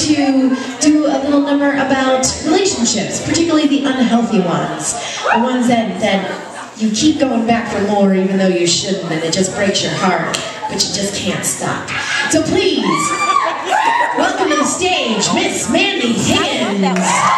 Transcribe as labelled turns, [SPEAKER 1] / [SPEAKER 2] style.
[SPEAKER 1] to do a little number about relationships, particularly the unhealthy ones. The ones that you keep going back for more even though you shouldn't, and it just breaks your heart, but you just can't stop. So please, welcome to the stage, Miss Mandy Higgins.